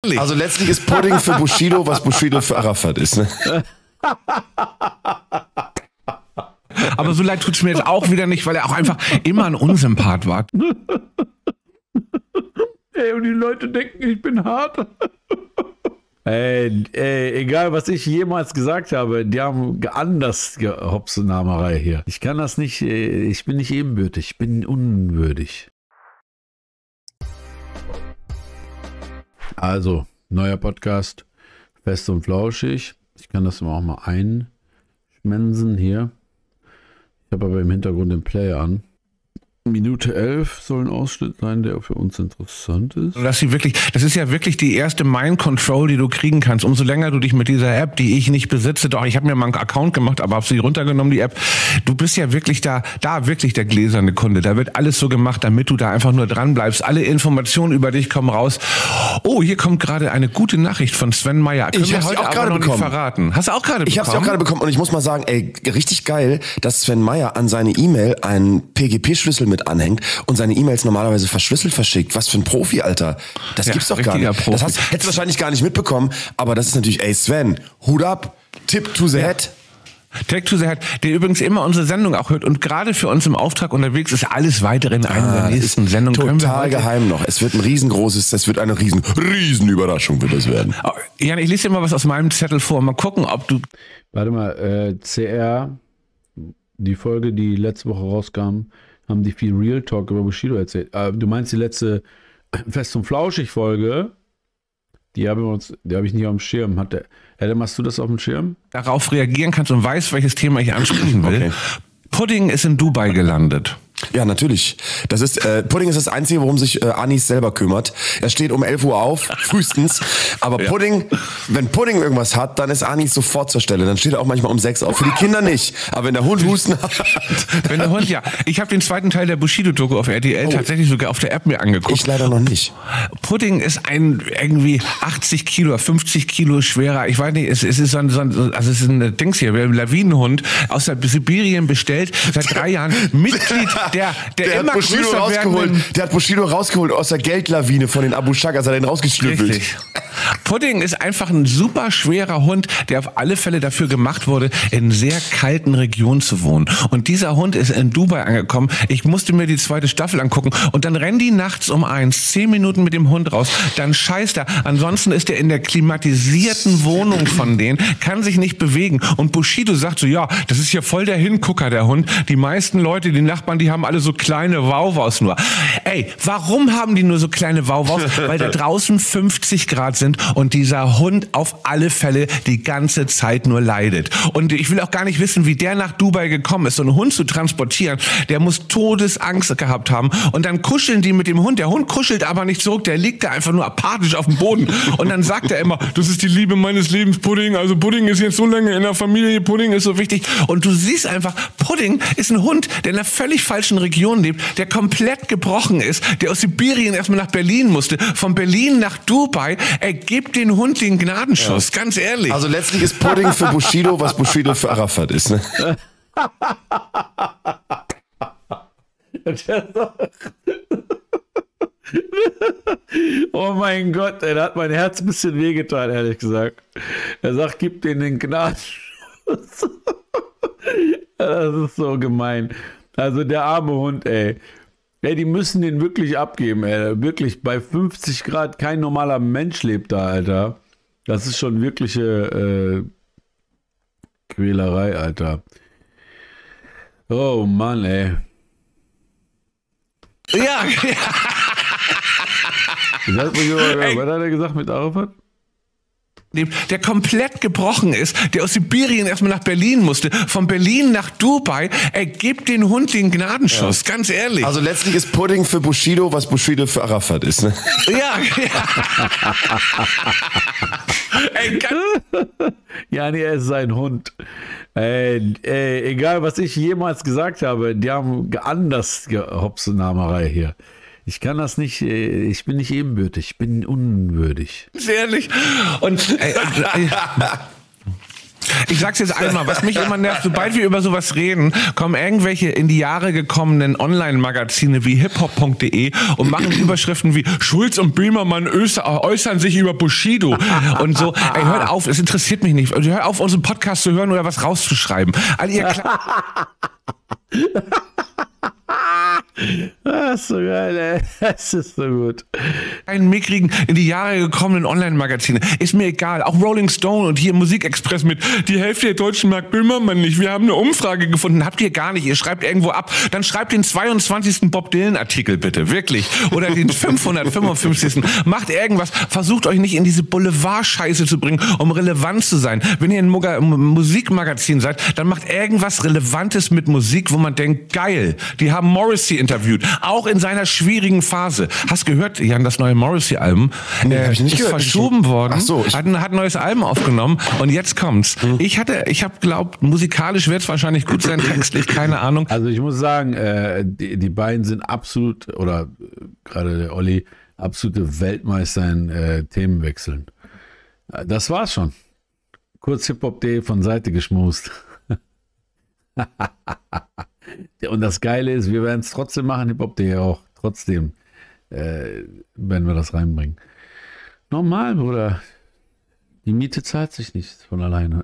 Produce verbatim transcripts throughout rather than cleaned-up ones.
ehrlich. Also letztlich ist Pudding für Bushido, was Bushido für Arafat ist. Ne? Aber so leid tut es mir jetzt auch wieder nicht, weil er auch einfach immer ein Unsympath war. Ey, und die Leute denken, ich bin hart. Ey, ey, egal was ich jemals gesagt habe, die haben anders Hopsenamerei hier. Ich kann das nicht, ich bin nicht ebenbürtig, ich bin unwürdig. Also, neuer Podcast, fest und flauschig. Ich kann das auch mal einschmensen hier. Ich habe aber im Hintergrund den Player an. Minute elf soll ein Ausschnitt sein, der für uns interessant ist. Dass sie wirklich, das ist ja wirklich die erste Mind Control, die du kriegen kannst. Umso länger du dich mit dieser App, die ich nicht besitze, doch ich habe mir mal einen Account gemacht, aber habe sie runtergenommen, die App. Du bist ja wirklich da, da wirklich der gläserne Kunde. Da wird alles so gemacht, damit du da einfach nur dran bleibst. Alle Informationen über dich kommen raus. Oh, hier kommt gerade eine gute Nachricht von Sven Meyer. Können ich habe heute auch gerade bekommen. Verraten. Hast du auch gerade bekommen? Ich habe sie auch gerade bekommen und ich muss mal sagen, ey, richtig geil, dass Sven Meyer an seine E-Mail einen P G P-Schlüssel mit anhängt und seine E-Mails normalerweise verschlüsselt verschickt. Was für ein Profi, Alter. Das ja, gibt's doch gar nicht. Profi. Das hast, hättest du wahrscheinlich gar nicht mitbekommen, aber das ist natürlich, ey Sven, Hut ab, Tip to the ja. Head. Tech to the Head, der übrigens immer unsere Sendung auch hört und gerade für uns im Auftrag unterwegs ist. Alles weitere in einer ah, der nächsten Sendungen. Total geheim noch. Es wird ein riesengroßes, das wird eine riesen, riesen Überraschung wird das werden. Oh, Jan, ich lese dir mal was aus meinem Zettel vor. Mal gucken, ob du... Warte mal, äh, C R, die Folge, die letzte Woche rauskam, haben die viel Real Talk über Bushido erzählt. Äh, du meinst die letzte Fest und Flauschig Folge? Die habe ich, hab ich nicht auf dem Schirm. Hat der, Adam, machst du das auf dem Schirm? Darauf reagieren kannst und weißt, welches Thema ich ansprechen will. Okay. Pudding ist in Dubai gelandet. Ja, natürlich. Das ist, äh, Pudding ist das Einzige, worum sich äh, Anis selber kümmert. Er steht um elf Uhr auf, frühestens. Aber ja. Pudding, wenn Pudding irgendwas hat, dann ist Anis sofort zur Stelle. Dann steht er auch manchmal um sechs auf. Für die Kinder nicht. Aber wenn der Hund Husten hat. Wenn der Hund, ja. Ich habe den zweiten Teil der Bushido-Doku auf R T L oh. tatsächlich sogar auf der App mir angeguckt. Ich leider noch nicht. Pudding ist ein irgendwie achtzig Kilo, fünfzig Kilo schwerer. Ich weiß nicht, es, es ist so ein, so ein, also es ist ein Dings hier, ein Lawinenhund aus der Sibirien bestellt, seit drei Jahren Mitglied Der, der, der, immer hat Bushido rausgeholt, der hat Bushido rausgeholt aus der Geldlawine von den Abu Shagas, hat er den rausgeschnüffelt. Richtig. Pudding ist einfach ein super schwerer Hund, der auf alle Fälle dafür gemacht wurde, in sehr kalten Regionen zu wohnen. Und dieser Hund ist in Dubai angekommen. Ich musste mir die zweite Staffel angucken und dann rennen die nachts um eins, zehn Minuten mit dem Hund raus, dann scheißt er. Ansonsten ist er in der klimatisierten Wohnung von denen, kann sich nicht bewegen. Und Bushido sagt so, ja, das ist ja voll der Hingucker, der Hund. Die meisten Leute, die Nachbarn, die haben alle so kleine Wauwaus nur. Ey, warum haben die nur so kleine Wauwaus? Weil da draußen fünfzig Grad sind und dieser Hund auf alle Fälle die ganze Zeit nur leidet. Und ich will auch gar nicht wissen, wie der nach Dubai gekommen ist. So einen Hund zu transportieren, der muss Todesangst gehabt haben. Und dann kuscheln die mit dem Hund. Der Hund kuschelt aber nicht zurück, der liegt da einfach nur apathisch auf dem Boden. Und dann sagt er immer, das ist die Liebe meines Lebens, Pudding. Also Pudding ist jetzt so lange in der Familie, Pudding ist so wichtig. Und du siehst einfach, Pudding ist ein Hund, der in einer völlig falschen Region lebt, der komplett gebrochen ist, der aus Sibirien erstmal nach Berlin musste, von Berlin nach Dubai. Er gibt den Hund den Gnadenschuss, ja. Ganz ehrlich. Also letztlich ist Pudding für Bushido, was Bushido für Arafat ist. Ne? Oh mein Gott, ey, da hat mein Herz ein bisschen wehgetan, ehrlich gesagt. Er sagt, gib denen den Gnadenschuss. Das ist so gemein. Also der arme Hund, ey. Ey, die müssen den wirklich abgeben, ey. Wirklich, bei fünfzig Grad kein normaler Mensch lebt da, Alter. Das ist schon wirkliche äh, Quälerei, Alter. Oh Mann, ey. Ja, ja. Was hat er gesagt mit Arafat? Der komplett gebrochen ist, der aus Sibirien erstmal nach Berlin musste, von Berlin nach Dubai, er gibt den Hund den Gnadenschuss, ja. Ganz ehrlich. Also letztlich ist Pudding für Bushido, was Bushido für Arafat ist. Ne? Ja, ja. Ey, ja, nee, er ist sein Hund. Ey, ey, egal, was ich jemals gesagt habe, die haben anders Hopsenamerei hier. Ich kann das nicht, ich bin nicht ebenbürtig, ich bin unwürdig. Sehr ehrlich. Und äh, äh, Ich sag's jetzt einmal, was mich immer nervt, sobald wir über sowas reden, kommen irgendwelche in die Jahre gekommenen Online-Magazine wie hiphop punkt de und machen Überschriften wie Schulz und Böhmermann äußern sich über Bushido und so. Ey, hört auf, es interessiert mich nicht. Hört auf, unseren Podcast zu hören oder was rauszuschreiben. All ihr Das ist so geil, ey. Das ist so gut. Einen mickrigen, in die Jahre gekommenen Online-Magazine. Ist mir egal. Auch Rolling Stone und hier Musikexpress mit die Hälfte der Deutschen mag Böhmermann nicht. Wir haben eine Umfrage gefunden. Habt ihr gar nicht. Ihr schreibt irgendwo ab. Dann schreibt den zweiundzwanzigsten Bob Dylan-Artikel bitte. Wirklich. Oder den fünfhundertfünfundfünfzigsten Macht irgendwas. Versucht euch nicht in diese Boulevard-Scheiße zu bringen, um relevant zu sein. Wenn ihr ein Musikmagazin seid, dann macht irgendwas Relevantes mit Musik, wo man denkt, geil. Die haben Morrissey interviewt. Auch in seiner schwierigen Phase. Hast gehört, Jan, das neue Morrissey-Album nee, äh, hab ich nicht ist gehört. verschoben worden. Ach so, ich hat, ein, hat ein neues Album aufgenommen und jetzt kommt's. Hm. Ich hatte, ich habe glaubt, musikalisch wird es wahrscheinlich gut sein, textlich, keine Ahnung. Also ich muss sagen, äh, die, die beiden sind absolut, oder äh, gerade der Olli, absolute Weltmeister in äh, Themenwechseln. Äh, das war's schon. Kurz hiphop punkt de von Seite geschmust. Und das Geile ist, wir werden es trotzdem machen, hiphop punkt de auch. Trotzdem äh, werden wir das reinbringen. Normal, Bruder. Die Miete zahlt sich nicht von alleine.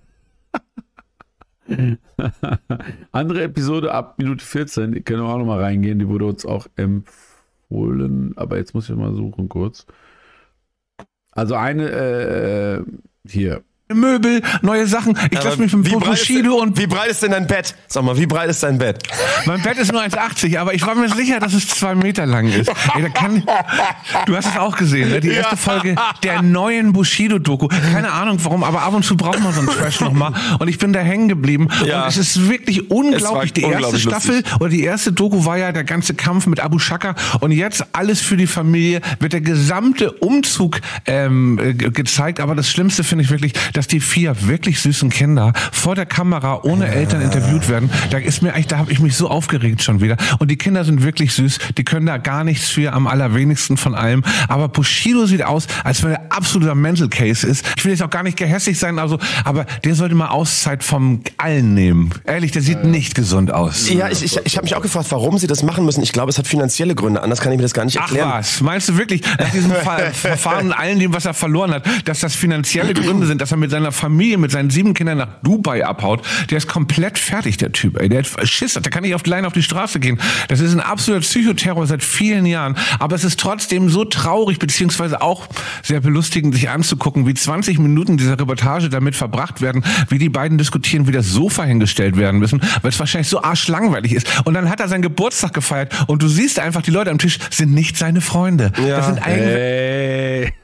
Andere Episode ab Minute vierzehn, die können wir auch nochmal reingehen, die wurde uns auch empfohlen, aber jetzt muss ich mal suchen kurz. Also eine, äh, hier. Möbel, neue Sachen. Ich lasse mich mit dem Bushido und... Wie breit ist denn dein Bett? Sag mal, wie breit ist dein Bett? Mein Bett ist nur eins achtzig, aber ich war mir sicher, dass es zwei Meter lang ist. Ey, da kann, du hast es auch gesehen, ne? Die erste Folge der neuen Bushido-Doku. Keine Ahnung warum, aber ab und zu braucht man so einen Trash nochmal. Und ich bin da hängen geblieben. Ja. Und es ist wirklich unglaublich. Die erste unglaublich Staffel lustig. oder die erste Doku war ja der ganze Kampf mit Abu Shaka. Und jetzt alles für die Familie, wird der gesamte Umzug ähm, ge gezeigt. Aber das Schlimmste finde ich wirklich, dass die vier wirklich süßen Kinder vor der Kamera ohne Eltern interviewt werden. Da ist mir eigentlich, da habe ich mich so aufgeregt schon wieder. Und die Kinder sind wirklich süß. Die können da gar nichts für, am allerwenigsten von allem. Aber Bushido sieht aus, als wenn er absoluter Mental Case ist. Ich will jetzt auch gar nicht gehässig sein, also, aber der sollte mal Auszeit vom allen nehmen. Ehrlich, der sieht nicht gesund aus. Ja, ich, ich, ich habe mich auch gefragt, warum sie das machen müssen. Ich glaube, es hat finanzielle Gründe. Anders kann ich mir das gar nicht erklären. Ach was, meinst du wirklich, nach diesem Ver Verfahren und allen dem, was er verloren hat, dass das finanzielle Gründe sind, dass er mit seiner Familie, mit seinen sieben Kindern nach Dubai abhaut? Der ist komplett fertig, der Typ. Ey. Der hat Schiss, der kann nicht auf allein auf die Straße gehen. Das ist ein absoluter Psychoterror seit vielen Jahren. Aber es ist trotzdem so traurig, beziehungsweise auch sehr belustigend, sich anzugucken, wie zwanzig Minuten dieser Reportage damit verbracht werden, wie die beiden diskutieren, wie das Sofa hingestellt werden müssen, weil es wahrscheinlich so arschlangweilig ist. Und dann hat er seinen Geburtstag gefeiert und du siehst einfach, die Leute am Tisch sind nicht seine Freunde. Ja. Das sind eigentlich... Hey.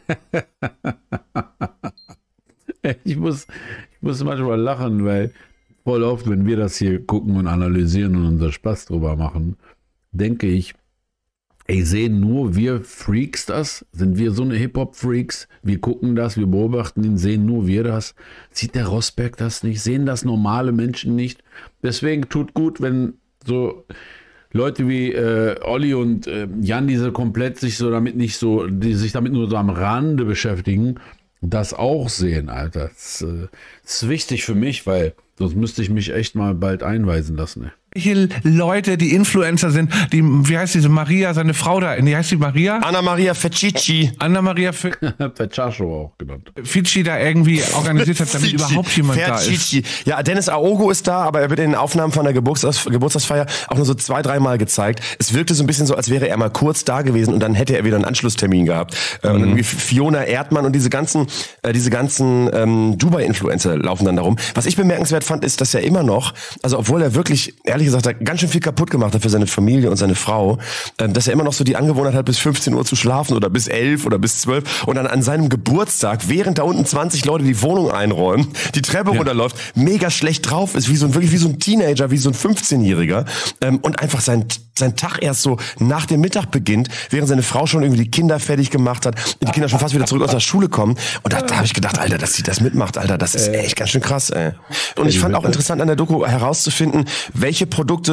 Ich muss, ich muss manchmal lachen, weil voll oft, wenn wir das hier gucken und analysieren und unser Spaß drüber machen, denke ich, ey, sehen nur wir Freaks das? Sind wir so eine Hip-Hop-Freaks? Wir gucken das, wir beobachten ihn, sehen nur wir das? Sieht der Rosberg das nicht? Sehen das normale Menschen nicht? Deswegen tut gut, wenn so Leute wie äh, Olli und äh, Jan, diese komplett sich so damit nicht so, die sich damit nur so am Rande beschäftigen, das auch sehen, Alter. Das, äh, das ist wichtig für mich, weil sonst müsste ich mich echt mal bald einweisen lassen. Ey. Welche Leute, die Influencer sind, die, wie heißt diese Maria, seine Frau da, wie heißt die Maria? Anna Maria Feccici. Anna Maria Fecciaccio auch genannt. Fidschi da irgendwie organisiert hat, damit überhaupt jemand da ist. Ja, Dennis Aogo ist da, aber er wird in den Aufnahmen von der Geburtstags Geburtstagsfeier auch nur so zwei, dreimal gezeigt. Es wirkte so ein bisschen so, als wäre er mal kurz da gewesen und dann hätte er wieder einen Anschlusstermin gehabt. Mhm. Und irgendwie Fiona Erdmann und diese ganzen, äh, diese ganzen ähm, Dubai-Influencer laufen dann darum. Was ich bemerkenswert fand, ist, dass er immer noch, also obwohl er wirklich, ehrlich gesagt, ganz schön viel kaputt gemacht hat für seine Familie und seine Frau, dass er immer noch so die Angewohnheit hat, bis fünfzehn Uhr zu schlafen oder bis elf oder bis zwölf und dann an seinem Geburtstag, während da unten zwanzig Leute die Wohnung einräumen, die Treppe ja. runterläuft, mega schlecht drauf ist, wie so ein, wirklich wie so ein Teenager, wie so ein fünfzehnjähriger und einfach sein, sein Tag erst so nach dem Mittag beginnt, während seine Frau schon irgendwie die Kinder fertig gemacht hat und die Kinder schon fast wieder zurück aus der Schule kommen und da, da habe ich gedacht, Alter, dass sie das mitmacht, Alter, das ist echt ganz schön krass, ey. Und ich fand auch interessant an der Doku herauszufinden, welche Produkte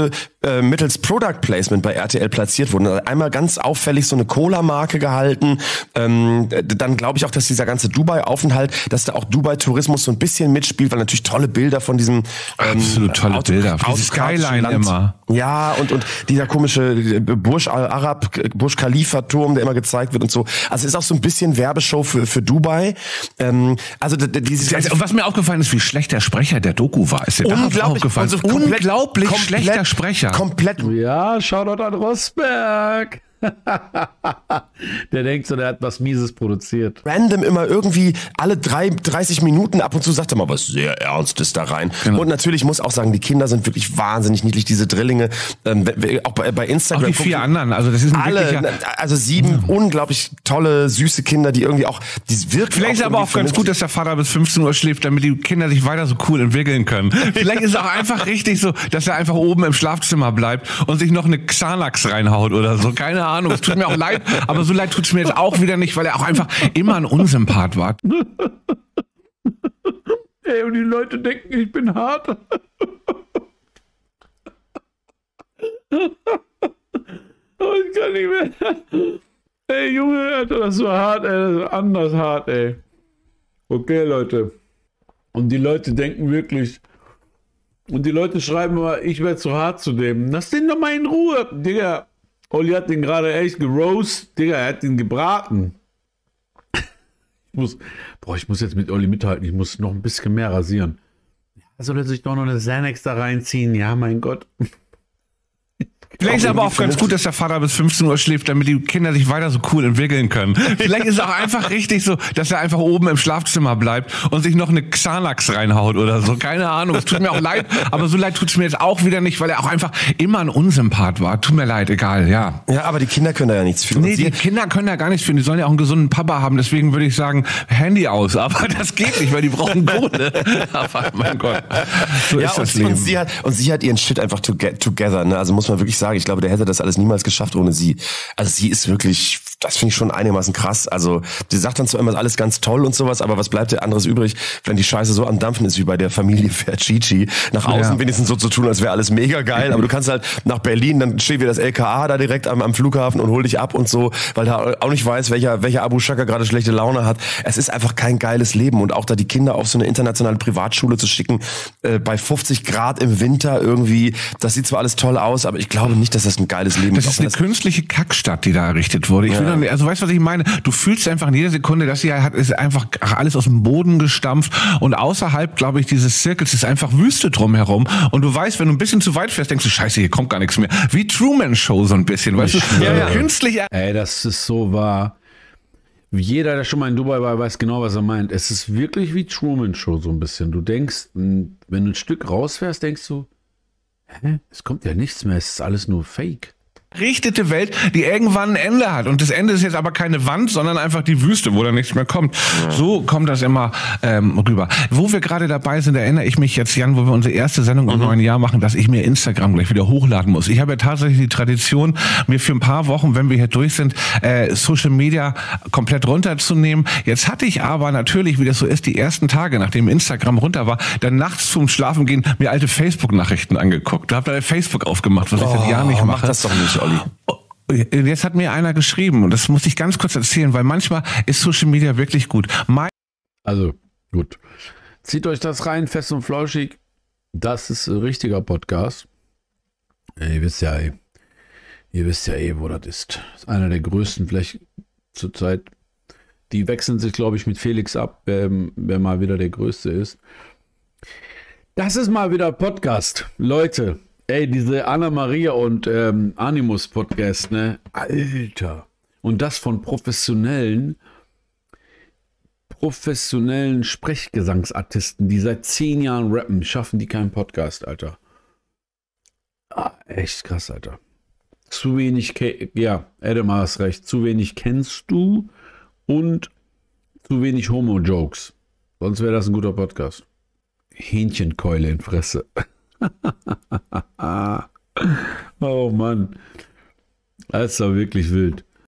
äh, mittels Product Placement bei R T L platziert wurden. Also einmal ganz auffällig so eine Cola-Marke gehalten. Ähm, dann glaube ich auch, dass dieser ganze Dubai-Aufenthalt, dass da auch Dubai-Tourismus so ein bisschen mitspielt, weil natürlich tolle Bilder von diesem ähm, absolut tolle Auto, Bilder. Diese Skyline Land. immer. Ja, und und dieser komische Burj Al Arab, Burj Khalifa Turm, der immer gezeigt wird und so. Also ist auch so ein bisschen Werbeshow für für Dubai. Ähm, also dieses was mir aufgefallen ist, wie schlecht der Sprecher der Doku war, ist dir unglaublich, auch aufgefallen. also komplett, unglaublich komplett, schlechter Sprecher. Komplett. Ja, Shoutout an Rosberg. Der denkt so, der hat was Mieses produziert. Random immer irgendwie alle drei, dreißig Minuten ab und zu sagt er mal was sehr Ernstes da rein. Genau. Und natürlich muss auch sagen, die Kinder sind wirklich wahnsinnig niedlich, diese Drillinge. Ähm, auch bei, bei Instagram. Auch die vier anderen, also das ist ein alle, wirklicher, also sieben ja. unglaublich tolle, süße Kinder, die irgendwie auch, die wirken. Vielleicht ist aber auch ganz gut, dass der Vater bis fünfzehn Uhr schläft, damit die Kinder sich weiter so cool entwickeln können. Vielleicht ist es auch einfach richtig so, dass er einfach oben im Schlafzimmer bleibt und sich noch eine Xanax reinhaut oder so. Keine Ahnung. Es tut mir auch leid, aber so leid tut es mir jetzt auch wieder nicht, weil er auch einfach immer ein Unsympath war. Ey, und die Leute denken, ich bin hart. Oh, ich kann nicht mehr. Ey, Junge, Alter, das war hart, ey, das ist anders hart, ey. Okay, Leute. Und die Leute denken wirklich, und die Leute schreiben immer, ich werde zu hart zu dem. Lass den doch mal in Ruhe, Digga. Olli hat den gerade echt geroast. Digga, er hat den gebraten. Ich muss, boah, ich muss jetzt mit Olli mithalten. Ich muss noch ein bisschen mehr rasieren. Soll er sich doch noch eine Xanax da reinziehen? Ja, mein Gott. Vielleicht ist es aber auch ganz gut, dass der Vater bis fünfzehn Uhr schläft, damit die Kinder sich weiter so cool entwickeln können. Vielleicht ist es auch einfach richtig so, dass er einfach oben im Schlafzimmer bleibt und sich noch eine Xanax reinhaut oder so. Keine Ahnung. Es tut mir auch leid, aber so leid tut es mir jetzt auch wieder nicht, weil er auch einfach immer ein Unsympath war. Tut mir leid, egal, ja. Ja, aber die Kinder können da ja nichts für. Nee, die Kinder können da gar nichts für. Die sollen ja auch einen gesunden Papa haben. Deswegen würde ich sagen, Handy aus. Aber das geht nicht, weil die brauchen Kohle. Aber mein Gott. So ja, ist das und, Leben. Und sie hat, und sie hat ihren Shit einfach to get together, ne? Also muss man wirklich sagen, ich glaube, der hätte das alles niemals geschafft ohne sie. Also sie ist wirklich, das finde ich schon einigermaßen krass. Also sie sagt dann zwar immer alles ganz toll und sowas, aber was bleibt dir anderes übrig, wenn die Scheiße so am Dampfen ist wie bei der Familie Ferchichi. Nach außen ja. wenigstens so zu tun, als wäre alles mega geil, aber du kannst halt nach Berlin, dann steht wieder das L K A da direkt am, am Flughafen und hol dich ab und so, weil da auch nicht weiß, welcher, welcher Abu Shaka gerade schlechte Laune hat. Es ist einfach kein geiles Leben und auch da die Kinder auf so eine internationale Privatschule zu schicken, äh, bei fünfzig Grad im Winter irgendwie, das sieht zwar alles toll aus, aber ich glaube nicht, dass das ein geiles Leben ist. Das ist eine künstliche Kackstadt, die da errichtet wurde. Ich ja. will dann, also weißt du, was ich meine? Du fühlst einfach in jeder Sekunde, dass sie hat, ist einfach alles aus dem Boden gestampft und außerhalb, glaube ich, dieses Zirkels ist einfach Wüste drumherum und du weißt, wenn du ein bisschen zu weit fährst, denkst du, scheiße, hier kommt gar nichts mehr. Wie Truman Show so ein bisschen, weißt ich du? Ja, ja. Künstlich. Ey, das ist so wahr. Jeder, der schon mal in Dubai war, weiß genau, was er meint. Es ist wirklich wie Truman Show so ein bisschen. Du denkst, wenn du ein Stück rausfährst, denkst du, hä? Es kommt ja nichts mehr, es ist alles nur Fake. Richtete Welt, die irgendwann ein Ende hat. Und das Ende ist jetzt aber keine Wand, sondern einfach die Wüste, wo da nichts mehr kommt. So kommt das immer ähm, rüber. Wo wir gerade dabei sind, erinnere ich mich jetzt, Jan, wo wir unsere erste Sendung im mhm. neuen Jahr machen, dass ich mir Instagram gleich wieder hochladen muss. Ich habe ja tatsächlich die Tradition, mir für ein paar Wochen, wenn wir hier durch sind, äh, Social Media komplett runterzunehmen. Jetzt hatte ich aber natürlich, wie das so ist, die ersten Tage, nachdem Instagram runter war, dann nachts zum Schlafengehen mir alte Facebook-Nachrichten angeguckt. Da habe da Facebook aufgemacht, was ich seit Jahren nicht mache. Mach das doch nicht, Olli. Jetzt hat mir einer geschrieben und das muss ich ganz kurz erzählen, weil manchmal ist Social Media wirklich gut. Mein also gut, zieht euch das rein, fest und flauschig. Das ist ein richtiger Podcast. Ihr wisst ja, ey, ihr wisst ja eh, wo das ist. Das ist einer der größten vielleicht zurzeit. Die wechseln sich, glaube ich, mit Felix ab, wer, wer mal wieder der Größte ist. Das ist mal wieder Podcast, Leute. Ey, diese Anna-Maria und ähm, Animus-Podcast, ne? Alter. Und das von professionellen, professionellen Sprechgesangsartisten, die seit zehn Jahren rappen, schaffen die keinen Podcast, Alter. Ah, echt krass, Alter. Zu wenig, ja, Adam hast recht, zu wenig kennst du und zu wenig Homo-Jokes. Sonst wäre das ein guter Podcast. Hähnchenkeule in Fresse. Oh Mann, das war wirklich wild.